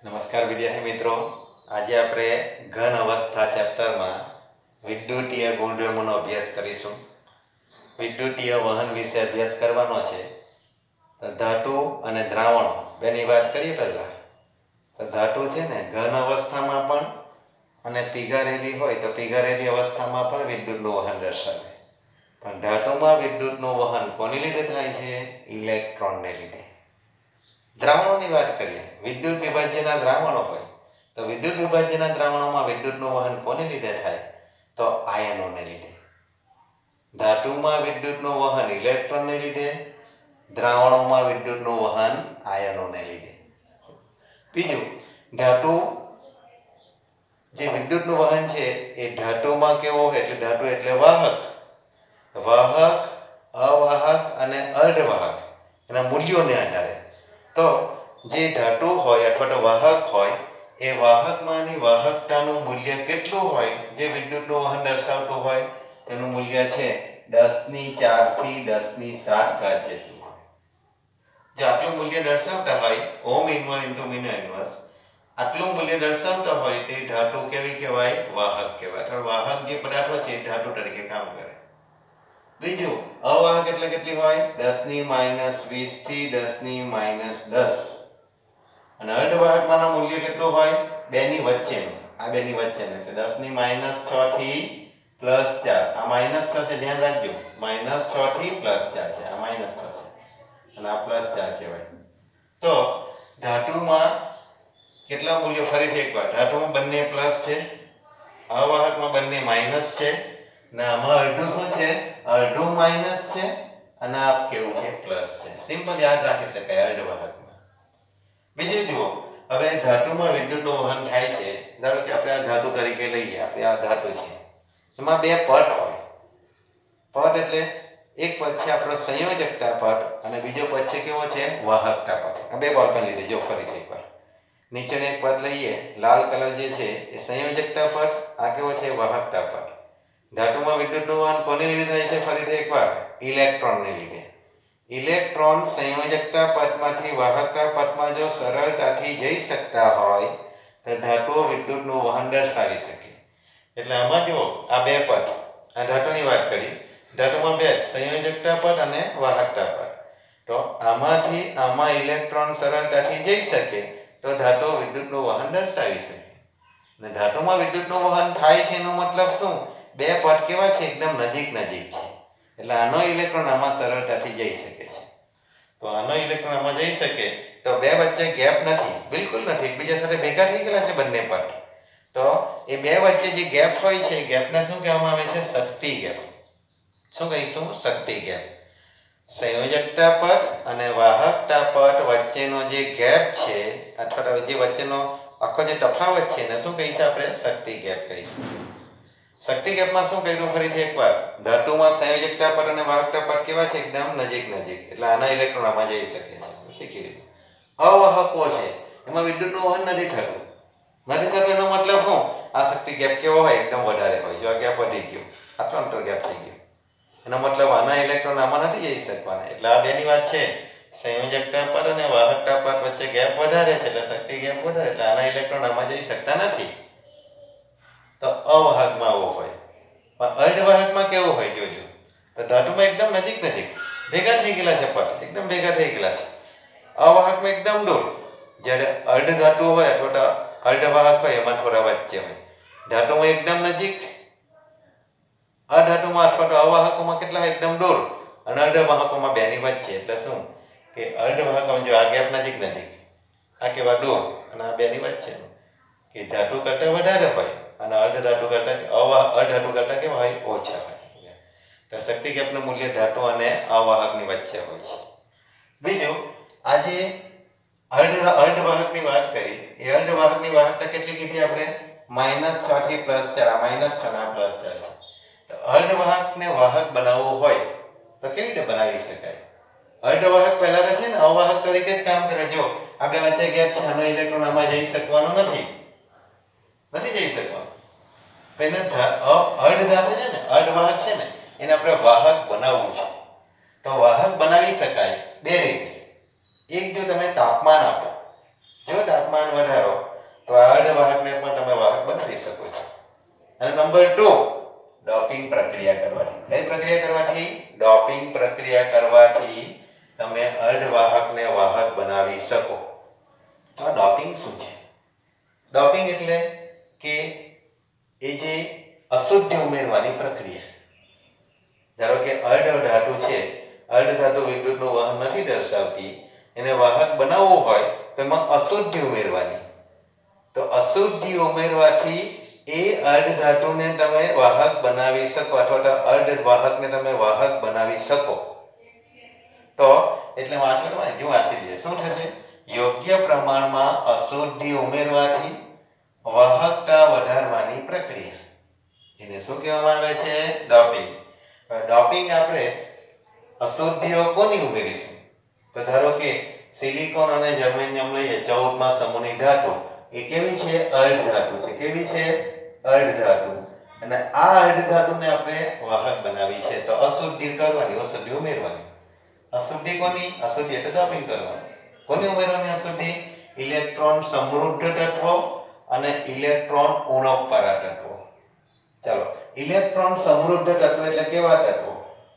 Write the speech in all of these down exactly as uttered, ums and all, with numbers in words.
નમસ્કાર વિદ્યાર્થી મિત્રો, આજે આપણે ઘન અવસ્થા ચેપ્ટરમાં વિદ્યુતીય ગુણધર્મોનો અભ્યાસ કરીશું. વિદ્યુતીય વહન વિશે અભ્યાસ કરવાનો છે. ધાતુ અને દ્રાવણો બેની વાત કરીએ. પહેલા તો ધાતુ છે ને ઘન અવસ્થામાં પણ અને પીગારેલી હોય તો પીગારેલી અવસ્થામાં પણ વિદ્યુતનું વહન દર્શાવે. પણ ધાતુમાં વિદ્યુતનું વહન કોને લીધે થાય છે? ઇલેક્ટ્રોનને લીધે. દ્રાવણોની વાત કરીએ, વિદ્યુત વિભાજ્યના દ્રાવણો હોય તો વિદ્યુત વિભાજ્યના દ્રાવણોમાં વિદ્યુતનું વહન કોને લીધે થાય? તો આયનોને લીધે. ધાતુમાં વિદ્યુતનું વહન ઇલેક્ટ્રોનને લીધે, દ્રાવણોમાં વિદ્યુતનું વહન આયનોને લીધે. બીજું, ધાતુ જે વિદ્યુતનું વહન છે એ ધાતુમાં કેવો હોય એટલે ધાતુ એટલે વાહક. વાહક, અવાહક અને અર્ધવાહક એના મૂલ્યોને આધારે. તો જે ધાતુ હોય અથવા તો વાહક હોય એ વાહકમાંની વાહકતાનું મૂલ્ય કેટલું હોય જે વિદ્યુતનું વહન દર્શાવતું હોય તેનું મૂલ્ય છે દસની ચાર થી દસની સાત ઘાત જેટલું હોય. જો આટલું મૂલ્ય દર્શાવતા હોય ohm inverse into mean inverse આટલું મૂલ્ય દર્શાવતા હોય તે ધાતુ કેવી કહેવાય? વાહક કહેવાય. અથવા વાહક જે પદાર્થો છે એ ધાતુ તરીકે કામ કરે. બીજું, અવાહક એટલે કેટલી હોય? દસની માઇનસ વીસ થી દસની માઇનસ દસ. અને અર્ધવાહકમાંનું મૂલ્ય કેટલું હોય? બે ની વચ્ચેનું. આ બે ની વચ્ચેનું એટલે દસની માઇનસ છ થી પ્લસ ચાર. આ માઇનસ છ છે, ધ્યાન રાખજો. માઇનસ છ થી પ્લસ ચાર છે. આ માઇનસ છ છે અને આ પ્લસ ચાર કહેવાય. તો ધાતુમાં કેટલા મૂલ્યો? ફરીથી એકવાર, ધાતુમાં બંને પ્લસ છે, અવાહકમાં બંને માઇનસ છે, ને આમાં અડધું શું છે? અડધું માઇનસ છે અને આ કેવું છે? પ્લસ છે. સિમ્પલ યાદ રાખી શકાય અર્ધવાહકમાં. બીજું જુઓ, હવે ધાતુમાં વિદ્યુતનું વહન થાય છે. ધારો કે આપણે આ ધાતુ તરીકે લઈએ, આપણે આ ધાતુ છે એમાં બે પટ હોય. પટ એટલે એક પદ છે આપણો સંયોજકતા પદ અને બીજો પદ છે કેવો છે? વાહકતા પદ. આ બે બોલપેન લઈ લેજો ફરીથી એકવાર. નીચેનો એક પદ લઈએ, લાલ કલર જે છે એ સંયોજકતા પદ, આ કેવો છે? વાહકતા પદ. ધાતુમાં વિદ્યુતનું વહન કોને લીધે થાય છે? ફરીથી એકવાર, ઇલેક્ટ્રોનને લીધે. ઇલેક્ટ્રોન સંયોજકતા પદમાંથી વાહકતા પદમાં જો સરળતાથી જઈ શકતા હોય તો ધાતુઓ વિદ્યુતનું વહન દર્શાવી શકે. એટલે આમાં જુઓ, આ બે પદ, આ ધાતુની વાત કરી, ધાતુમાં બે, સંયોજકતા પદ અને વાહકતા પદ. તો આમાંથી આમાં ઇલેક્ટ્રોન સરળતાથી જઈ શકે તો ધાતુઓ વિદ્યુતનું વહન દર્શાવી શકે. અને ધાતુમાં વિદ્યુતનું વહન થાય છે એનો મતલબ શું? બે પદ કેવા છે? એકદમ નજીક નજીક છે. એટલે આનો ઇલેક્ટ્રોન આમાં સરળતાથી જઈ શકે છે. તો આનો ઇલેક્ટ્રોન આમાં જઈ શકે તો બે વચ્ચે ગેપ નથી, બિલકુલ નથી. એકબીજા સાથે ભેગા થઈ ગયેલા છે બંને પદ. તો એ બે વચ્ચે જે ગેપ હોય છે એ ગેપને શું કહેવામાં આવે છે? શક્તિ ગેપ. શું કહીશું? શક્તિ ગેપ. સંયોજકતા પદ અને વાહકતા પદ વચ્ચેનો જે ગેપ છે અથવા તો જે વચ્ચેનો આખો જે તફાવત છે એને શું કહીશું આપણે? શક્તિ ગેપ કહીશું. શક્તિ ગેપમાં શું કર્યું? ફરીથી એકવાર, ધાતુમાં સંયોજકતા પદ અને વાહકતા પદ કેવા છે? એકદમ નજીક નજીક. એટલે આના ઇલેક્ટ્રોન આમાં જઈ શકે છે. શીખી લીધું. અવાહકો છે એમાં વિદ્યુતનું વહન નથી થતું. નથી થતું એનો મતલબ શું? આ શક્તિ ગેપ કેવો હોય? એકદમ વધારે હોય. જો આ ગેપ વધી ગયો, આટલો અંતર ગેપ થઈ ગયો, એનો મતલબ આના ઇલેક્ટ્રોન આમાં નથી જઈ શકવાના. એટલે આ બેની વાત છે, સંયોજકતા પદ અને વાહકતા પદ વચ્ચે ગેપ વધારે છે એટલે શક્તિ ગેપ વધારે, એટલે આના ઇલેક્ટ્રોન આમાં જઈ શકતા નથી. તો અવાહકમાં આવો હોય. પણ અર્ધવાહકમાં કેવું હોય? જોજો, તો ધાતુમાં એકદમ નજીક નજીક ભેગા થઈ ગયેલા છે પદ, એકદમ ભેગા થઈ ગયેલા છે. અવાહકમાં એકદમ દૂર. જ્યારે અર્ધ ધાતુ હોય અથવા તો અર્ધવાહક હોય એમાં થોડા વચ્ચે હોય. ધાતુમાં એકદમ નજીક, અધાતુમાં અથવા તો અવાહકોમાં કેટલા? એકદમ દૂર. અને અર્ધવાહકોમાં બેની વચ્ચે. એટલે શું કે અર્ધવાહકોમાં જો આ ગેપ નજીક નજીક, આ કેવા? દૂર. અને આ બેની વચ્ચે કે ધાતુ કરતાં વધારે હોય અને અર્ધ ધાતુ કરતાં અવાહ અધાતુ કરતાં કેવા હોય? ઓછા હોય. તો શક્તિ ગેપનું મૂલ્ય ધાતુ અને અવાહકની વચ્ચે હોય છે. બીજું, આજે અર્ધ અર્ધવાહકની વાત કરી, એ અર્ધવાહકની વાહકતા કેટલી કીધી આપણે? માઇનસ છ થી પ્લસ ચાર. આ માઇનસ છ ના પ્લસ ચાર છે. તો અર્ધવાહકને વાહક બનાવવું હોય તો કેવી રીતે બનાવી શકાય? અર્ધવાહક પહેલા છે ને અવાહક તરીકે જ કામ કરે. જો આ બે વચ્ચે ગેપ છે, આનો ઇલેક્ટ્રોન આમાં જઈ શકવાનો નથી, નથી જઈ શકવાનો. એને અર્ધધાતુ છે ને, અર્ધવાહક છે ને, એને આપણે વાહક બનાવવું છે. તો વાહક બનાવી શકાય બે રીતે. એક, જો તમે તાપમાન આપો, જો તાપમાન વધારો નંબર ટુ, ડોપિંગ પ્રક્રિયા કરવાથી. કઈ પ્રક્રિયા કરવાથી? ડોપિંગ પ્રક્રિયા કરવાથી તમે અર્ધવાહકને વાહક બનાવી શકો. તો ડોપિંગ શું છે? ડોપિંગ એટલે કે એ જે અશુદ્ધિ ઉમેરવાની પ્રક્રિયા. ધારો કે અર્ધ ધાતુ છે, અર્ધ ધાતુ વિદ્યુતનું વહન નથી દર્શાવતી, એને વાહક બનાવવું હોય તો એમાં અશુદ્ધિ ઉમેરવાની. તો અશુદ્ધિ ઉમેરવાથી એ અર્ધ ધાતુને તમે વાહક બનાવી શકો અથવા તો અર્ધ વાહકને તમે વાહક બનાવી શકો. તો એટલે વાંચો જો વાંચી લઈએ શું થશે? યોગ્ય પ્રમાણમાં અશુદ્ધિ ઉમેરવાથી વાહકતા વધારવાની પ્રક્રિયા, એને શું કહેવામાં આવે છે? ડોપિંગ. ડોપિંગ આપણે અશુદ્ધિઓ કોની ઉમેરીશું? તો ધારો કે સિલિકોન અને જર્મેનિયમ લઈએ, ચૌદમા સમૂહની ધાતુ. એ કેવી છે? અર્ધ ધાતુ છે. કેવી છે? અર્ધ ધાતુ. અને આ અર્ધ ધાતુને આપણે વાહક બનાવી છે, તો અશુદ્ધિ કરવાની, અશુદ્ધિ ઉમેરવાની. અશુદ્ધિ કોની? અશુદ્ધિ એટલે ડોપિંગ કરવાની. કોની ઉમેરવાની અશુદ્ધિ? ઇલેક્ટ્રોન સમૃદ્ધ તત્વો અને ઇલેક્ટ્રોન ઉણપવાળા તત્વો. ચાલો, ઇલેક્ટ્રોન સમૃદ્ધ તત્વો એટલે કેવા તત્વો?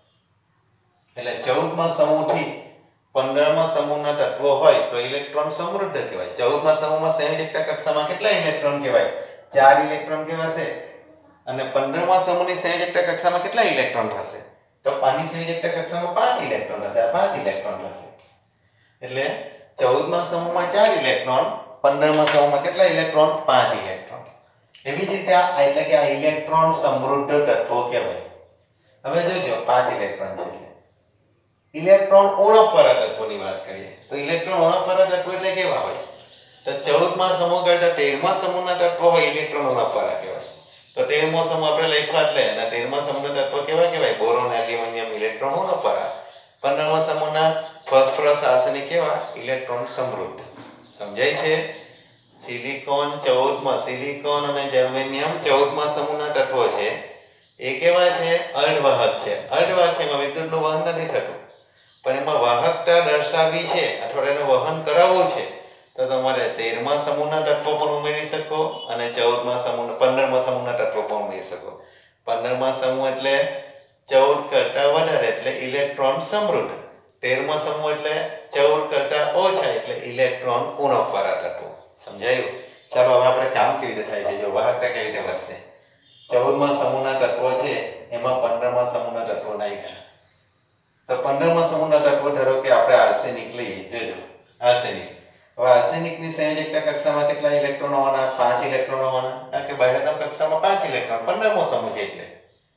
એટલે ચૌદમા સમૂહથી પંદરમા સમૂહના તત્વો હોય તો ઇલેક્ટ્રોન સમૃદ્ધ કહેવાય. ચૌદમા સમૂહમાં સંયોજકતા કક્ષામાં કેટલા ઇલેક્ટ્રોન કહેવાય? ચાર ઇલેક્ટ્રોન કહેવાશે. અને પંદરમા સમૂહની સંયોજકતા કક્ષામાં કેટલા ઇલેક્ટ્રોન થશે? તો પાની સંયોજકતા કક્ષામાં પાંચ ઇલેક્ટ્રોન હશે. આ પાંચ ઇલેક્ટ્રોન થશે. એટલે ચૌદમા સમૂહમાં ચાર ઇલેક્ટ્રોન, પંદરમા સમૂહમાં કેટલા ઇલેક્ટ્રોન? પાંચ ઇલેક્ટ્રોન. એવી જ રીતે આ એટલે કે આ ઇલેક્ટ્રોન સમૃદ્ધ તત્વો કહેવાય. હવે જોજો પાંચ ઇલેક્ટ્રોન છે. ઇલેક્ટ્રોન ઉણપવાળા તત્વોની વાત કરીએ તો ઇલેક્ટ્રોન ઉણપવાળા તત્વો એટલે કેવા હોય? તો ચૌદમા સમૂહ કરતા તેરમા સમૂહના તત્વો હોય ઇલેક્ટ્રોન ઉણપવાળા કહેવાય. તો તેરમો સમૂહ આપણે લખ્યો એટલે અને તેરમા સમૂહના તત્વો કેવા કહેવાય? બોરોન, એલ્યુમિનિયમ, ઇલેક્ટ્રોન ઉણપવાળા. પંદરમા સમૂહના ફોસ્ફરસ, આર્સેનિક કેવા? ઇલેક્ટ્રોન સમૃદ્ધ. સમજાય છે? સિલિકોન ચૌદમા, સિલિકોન અને જર્મેનિયમ ચૌદમા સમૂહના તત્વો છે. એ કેવા છે? અર્ધવાહક છે. અર્ધવાહક છે, એમાં વિદ્યુતનું વહન નથી થતું, પણ એમાં વાહકતા દર્શાવવી છે અથવા એને વહન કરાવવું છે તો તમારે તેરમા સમૂહના તત્વો પણ ઉમેરી શકો અને ચૌદમા સમૂહ પંદરમા સમૂહના તત્વો પણ ઉમેરી શકો. પંદરમા સમૂહ એટલે ચૌદ કરતા વધારે એટલે ઇલેક્ટ્રોન સમૃદ્ધ. તેરમા સમૂહ એટલે ચૌદ કરતા ઓછા એટલે ઇલેક્ટ્રોન ઉણપવાળા તત્વો. સમજાયું? ચાલો હવે આપણે કામ કેવી રીતે થાય છે, જો વાહકતા કેવી રીતે વધશે. ચૌદમા સમૂહના તત્વો છે એમાં પંદરમા સમૂહના તત્વો નાખ્યા. તો પંદરમા સમૂહના તત્વો ધારો કે આપણે આર્સેનિક લઈએ. જોજો આર્સેનિક. હવે આર્સેનિકની સંયોજકતા કક્ષામાં કેટલા ઇલેક્ટ્રોન હોવાના? પાંચ ઇલેક્ટ્રોન હોવાના. કારણ કે બાહ્યતમ કક્ષામાં પાંચ ઇલેક્ટ્રોન, પંદરમો સમૂહ છે એટલે.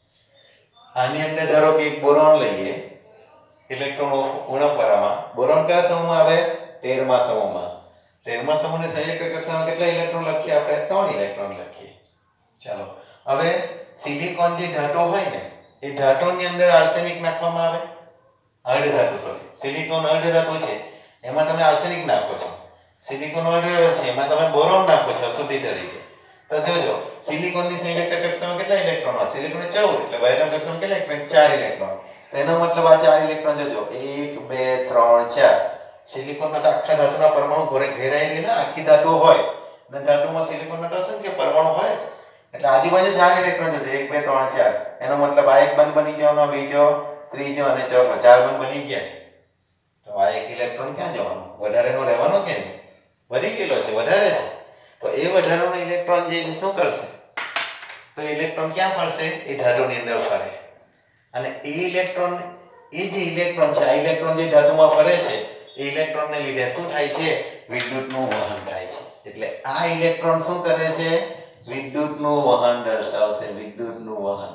આની અંદર ધારો કે એક બોરોન લઈએ, ઇલેક્ટ્રોન ઉણપવાળામાં. બોરોન કયા સમૂહમાં આવે? તેરમા સમૂહમાં. તેરમા સમૂહની સંયોજકતા કક્ષામાં કેટલા ઇલેક્ટ્રોન લખીએ આપણે? ત્રણ ઇલેક્ટ્રોન લખીએ. ચાલો, હવે સિલિકોન જે ધાતુ હોય ને એ ધાતુની અંદર આર્સેનિક નાખવામાં આવે. અર્ધ ધાતુ સોરી સિલિકોન અર્ધ ધાતુ છે, એમાં તમે આર્સેનિક નાખો છો. સિલિકોન અર્ધ ધાતુ છે, એમાં તમે બોરોન નાખો છો અશુદ્ધિ તરીકે. તો જોજો સિલિકોનની સંયોજકતા કક્ષામાં કેટલા ઇલેક્ટ્રોન હોય? સિલિકોન ચૌદ એટલે બાહ્યતમ કક્ષામાં કેટલા ઇલેક્ટ્રોન? ચાર ઇલેક્ટ્રોન. તો એનો મતલબ આ ચાર ઇલેક્ટ્રોન જોજો એક બે ત્રણ ચાર. સિલિકોનના આખા ધાતુના પરમાણુ ઘરે ઘેરાઈ રહેલા આખી ધાતુ હોય અને ધાતુમાં સિલિકોનના અસંખ્ય પરમાણુ હોય જ. એટલે આજુબાજુ ચાર ઇલેક્ટ્રોન જોજો એક બે ત્રણ ચાર. એનો મતલબ આ એક બંધ બની જવાનો, બીજો, ત્રીજો અને ચોથો, ચાર બંધ બની ગયા. તો આ એક ઇલેક્ટ્રોન ક્યાં જવાનો? વધારેનો રહેવાનો કે નહીં? વધી ગયેલો છે, વધારે છે. તો એ વધારાનો ઇલેક્ટ્રોન જે છે શું કરશે? તો ઇલેક્ટ્રોન ક્યાં ફરશે? એ ધાતુની અંદર ફરે. અને એ ઇલેક્ટ્રોન એ જે ઇલેક્ટ્રોન છે, આ ઇલેક્ટ્રોન જે ધાતુમાં ફરે છે એ ઇલેક્ટ્રોનને લીધે શું થાય છે? વિદ્યુતનું વહન થાય છે. એટલે આ ઇલેક્ટ્રોન શું કરે છે? વિદ્યુતનું વહન દર્શાવશે, વિદ્યુતનું વહન.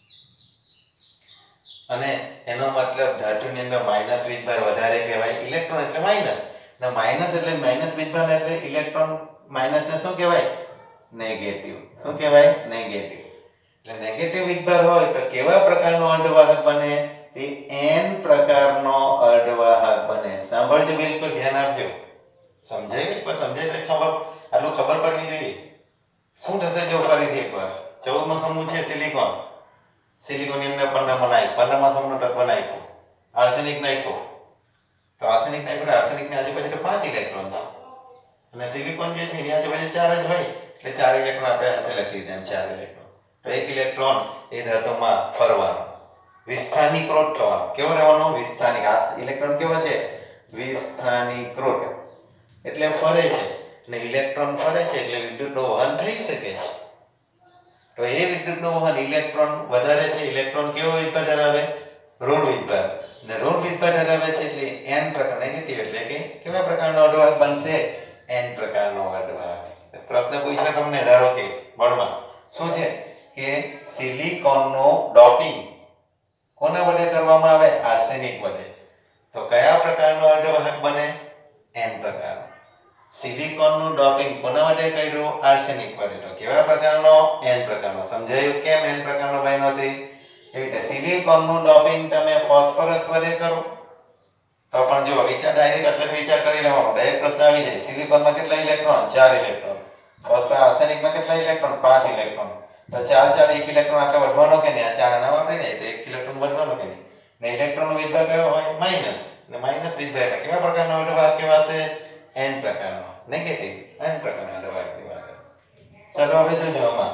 અને એનો મતલબ ધાતુની અંદર માઇનસ વીજભાર વધારે કહેવાય. ઇલેક્ટ્રોન એટલે માઇનસ, ને માઇનસ એટલે માઇનસ વીજભાર એટલે ઇલેક્ટ્રોન માઇનસને શું કહેવાય? નેગેટિવ. શું કહેવાય? નેગેટિવ. એટલે નેગેટિવ વીજભાર હોય તો કેવા પ્રકારનો અર્ધવાહક બને? એ એન પ્રકારનો અર્ધવાહક બને. સાંભળજો, બિલકુલ ધ્યાન આપજો. સમજાય? પણ સમજાય એટલે ખબર આટલું ખબર પડવી જોઈએ. શું થશે જો ફરીથી એકવાર ચૌદમો સમૂહ છે સિલિકોન. સિલિકોનની અંદર પંદરમાં નાખ્યું, પંદરમાં સમૂહનો તત્વ નાખ્યો, આર્સેનિક નાખ્યો. તો આર્સેનિક નાખ્યો, આર્સેનિકની આજુબાજુ તો પાંચ ઇલેક્ટ્રોન છે અને સિલિકોન જે છે એની આજુબાજુ ચાર જ હોય એટલે ચાર ઇલેક્ટ્રોન આપણે હાથે લખી દીધા. એમ ચાર ઇલેક્ટ્રોન. તો એક ઇલેક્ટ્રોન એ ધાતુમાં ફરવાનો, વિસ્થાનીકૃત થવાનો. કેવો રહેવાનો? વિસ્થાનિક. આ ઇલેક્ટ્રોન કેવો છે? વિસ્થાનીકૃત એટલે ફરે છે, અને ઇલેક્ટ્રોન ફરે છે એટલે વિદ્યુતનું વહન થઈ શકે છે. તો એ વિદ્યુતનું વહન ઇલેક્ટ્રોન વધારે છે. ઇલેક્ટ્રોન કેવો વિદભાર ધરાવે? ઋણ વિદભાર. અને ઋણ વિદભાર ધરાવે છે એટલે n પ્રકાર નેગેટિવ એટલે કે કેવા પ્રકારનો અર્ધવાહક બનશે? n પ્રકારનો અર્ધવાહક. પ્રશ્ન પૂછ્યો તમને, ધારો કે બોર્ડમાં શું છે કે સિલિકોનનું ડોપિંગ કોના વડે કરવામાં આવે? આર્સેનિક વડે. તો કયા પ્રકારનો અર્ધવાહક બને? n પ્રકારનો. સિલિકોનનું ડોપિંગ કોના વડે કર્યું? આર્સેનિક વડે. તો કેવા પ્રકારનો? n પ્રકારનો. સમજાયું કેમ n પ્રકારનો બન્યો તે? એવી રીતે સિલિકોનનું ડોપિંગ તમે ફોસ્ફરસ વડે કરો તો પણ જો વિચાર ડાયરેક્ટ એટલે વિચાર કરી લેવાનો, ડાયરેક્ટ પ્રશ્ન આવી જાય. સિલિકોનમાં કેટલા ઇલેક્ટ્રોન? ચાર ઇલેક્ટ્રોન. ફોસ્ફરસ આર્સેનિકમાં કેટલા ઇલેક્ટ્રોન? પાંચ ઇલેક્ટ્રોન. તો ચાર ચાર એક ઇલેક્ટ્રોન આટલો વધવાનો કે નહીં? આ ચાર આના વાપરી જાય તો એક ઇલેક્ટ્રોન વધવાનો કે નહીં? ને ઇલેક્ટ્રોનનો વિદભાર કયો હોય? માઈનસ. ને માઈનસ વિદભાર કેવા પ્રકારનો અર્ધવાહક કહેવાશે? n પ્રકારનો. નેગેટિવ n પ્રકારનો અર્ધવાહક કહેવાશે. ચાલો હવે જોજો આમાં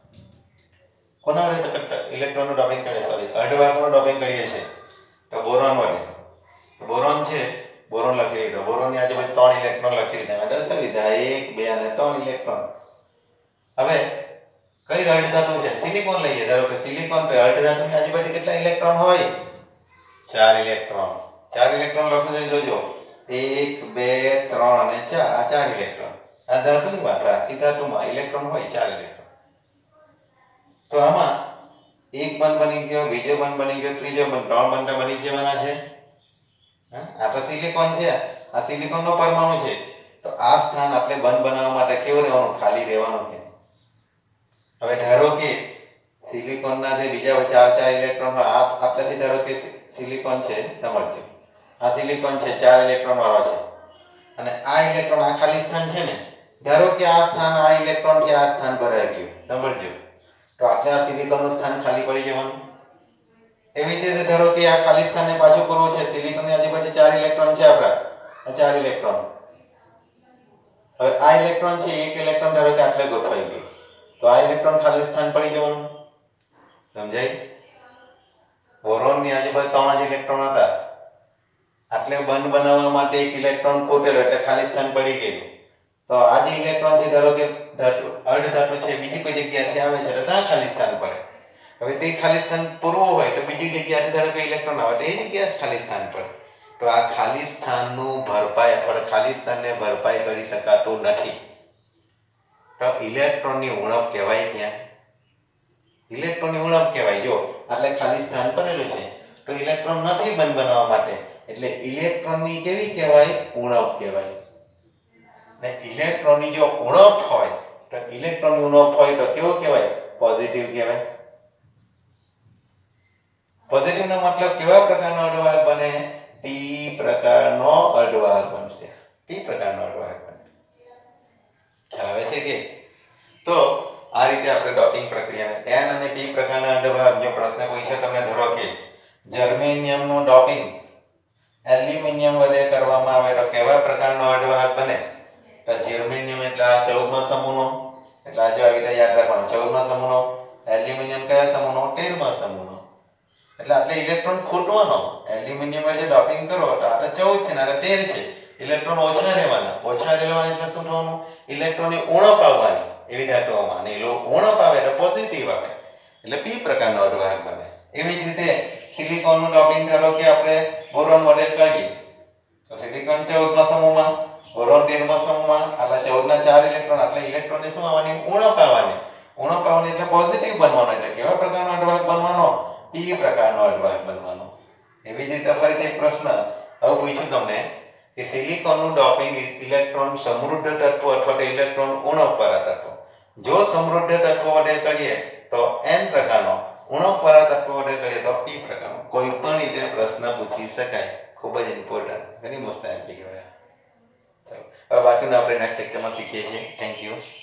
કોના વડે ઇલેક્ટ્રોનનું ડોપિંગ કરીએ? સોરી, અર્ધવાહકનું ડોપિંગ કરીએ છીએ તો બોરોન વડે. બોરોન છે, બોરોન લખી લીધો. બોરોનની આજુબાજુ ત્રણ ઇલેક્ટ્રોન લખી લીધા. દર્શાવી દીધા એક, બે અને ત્રણ ઇલેક્ટ્રોન. હવે કઈ અર્ધધાતુ છે? સિલિકોન લઈએ. ધારો કે સિલિકોન પર અર્ધધાતુની આજુબાજુ કેટલા ઇલેક્ટ્રોન હોય? ચાર ઇલેક્ટ્રોન. ચાર ઇલેક્ટ્રોન લખી જોજો. એક, બે, ત્રણ અને ચાર. આ ચાર ઇલેક્ટ્રોન. આ ધાતુની વાત. આખી ધાતુમાં ઇલેક્ટ્રોન હોય ચાર ઇલેક્ટ્રોન. તો આમાં એક બંધ બની ગયો, બીજો બંધ બની ગયો, ત્રીજો બંધ, ત્રણ બંધ બની જવાના છે. હા, આ તો સિલિકોન છે. આ સિલિકોનનો પરમાણુ છે. તો આ સ્થાન આપણે બંધ બનાવવા માટે કેવું રહેવાનું? ખાલી રહેવાનું છે. હવે ધારો કે સિલિકોનના જે બીજા ચાર ચાર ઇલેક્ટ્રોન આ આટલાથી ધારો કે સિલિકોન છે, સમજજો. આ સિલિકોન છે, ચાર ઇલેક્ટ્રોન વાળો છે. અને આ ઇલેક્ટ્રોન આ ખાલી સ્થાન છે ને, ધારો કે આ સ્થાન આ ઇલેક્ટ્રોન થી આ સ્થાન ભરાઈ ગયું. સમજજો. તો આટલે આ સિલિકોનનું સ્થાન ખાલી પડી જવાનું. એવી રીતે ધારો કે આ ખાલી સ્થાનને પાછું પૂરવું છે. સિલિકોનની આજુબાજુ ચાર ઇલેક્ટ્રોન છે આપણા. આ ચાર ઇલેક્ટ્રોન. હવે આ ઇલેક્ટ્રોન છે, એક ઇલેક્ટ્રોન ધારો કે આટલે ગોઠવાઈ ગયું. તો આ ઇલેક્ટ્રોન ખાલી સ્થાન પડી જવાનું. સમજાય? બોરોનની આજુબાજુ ત્રણ જ ઇલેક્ટ્રોન હતા. આટલે બંધ બનાવવા માટે એક ઇલેક્ટ્રોન ખોટેલો એટલે ખાલી સ્થાન પડી ગયું. તો આ જે ઇલેક્ટ્રોન છે ધારો કે ધાતુ અર્ધધાતુ છે, બીજી કોઈ જગ્યાએથી આવે છે તો ત્યાં ખાલી સ્થાન પડે. હવે તે ખાલી સ્થાન પૂરવું હોય તો બીજી જગ્યાએથી ધારો કે ઇલેક્ટ્રોન આવે તો એ જગ્યાએ ખાલી સ્થાન પડે. તો આ ખાલી સ્થાનનું ભરપાઈ અથવા ખાલી સ્થાનને ભરપાઈ કરી શકાતું નથી. તો ઇલેક્ટ્રોનની ઉણપ કહેવાય. ક્યાં ઇલેક્ટ્રોનની ઉણપ કહેવાય. જો એટલે ખાલી સ્થાન પડેલું છે તો ઇલેક્ટ્રોન નથી બંધ બનાવવા માટે, એટલે ઇલેક્ટ્રોનની કેવી કહેવાય? ઉણપ કહેવાય. ને ઇલેક્ટ્રોનની જો ઉણપ હોય તો ઇલેક્ટ્રોનની ઉણપ હોય તો કેવો કહેવાય? પોઝિટિવ કહેવાય. પોઝિટિવ નો મતલબ કેવા પ્રકારનો અર્ધવાહક બને? પી પ્રકારનો અર્ધવાહક બનશે. પી પ્રકારનો અર્ધવાહક બને. ખ્યાલ આવે છે કે? તો આ રીતે આપણે ડોપિંગ પ્રક્રિયાને n અને p પ્રકારના અર્ધવાહક જો પ્રશ્ન પૂછે તમને, ધારો કે જર્મેનિયમનું ડોપિંગ એલ્યુમિનિયમ વડે કરવામાં આવે તો કેવા પ્રકારનો અર્ધવાહક બને? તો જર્મેનિયમ એટલે આ ચૌદમા સમૂહનો, એટલે આ જો આવી રીતે યાદ રાખવાનું. ચૌદમા સમૂહનો. એલ્યુમિનિયમ કયા સમૂહનો? તેરમા સમૂહનો. એટલે આટલે ઇલેક્ટ્રોન ખૂટવાનો. એલ્યુમિનિયમ વડે ડોપિંગ કરો તો આ ચૌદ છે ને આ તેર છે. ઇલેક્ટ્રોન ઓછા રહેવાના. ઓછા રહેવાના એટલે શું થવાનું? ઇલેક્ટ્રોનની ઉણપ આવવાની. એવી ધાતુઓમાં ને લો ઉણપ આવે તો પોઝિટિવ આવે. એટલે p પ્રકારનો અર્ધવાહક બને. એવી જ રીતે સિલિકોનનું ડોપિંગ ધારો કે આપણે બોરોન વડે કરીએ તો સિલિકોન ચૌદમા સમૂહમાં, બોરોન તેરમા સમૂહમાં. આટલા ચૌદ ના ચાર ઇલેક્ટ્રોન, એટલે ઇલેક્ટ્રોનને શું આવવાની? ઉણપ આવવાની. ઉણપ આવવાની એટલે પોઝિટિવ બનવાનો. એટલે કેવા પ્રકારનો અર્ધવાહક બનવાનો? p પ્રકારનો અર્ધવાહક બનવાનો. એવી જ રીતે ફરીથી એક પ્રશ્ન હવે પૂછ્યું તમને કે સિલિકોનનું ડોપિંગ ઇલેક્ટ્રોન સમૃદ્ધ તત્વ અથવા તો ઇલેક્ટ્રોન ઉણપવાળા તત્વ. જો સમૃદ્ધ તત્વ વડે કરીએ તો n પ્રકારનો, ઉણપવાળા તત્વ વડે કરીએ તો p પ્રકારનો. કોઈ પણ રીતે પ્રશ્ન પૂછી શકાય. ખૂબ જ ઇમ્પોર્ટન્ટ. ઘણી મસ્ત એમપી કહેવાય. ચાલો હવે બાકીનું આપણે નેક્સ્ટ લેક્ચરમાં શીખીએ છીએ. Thank you.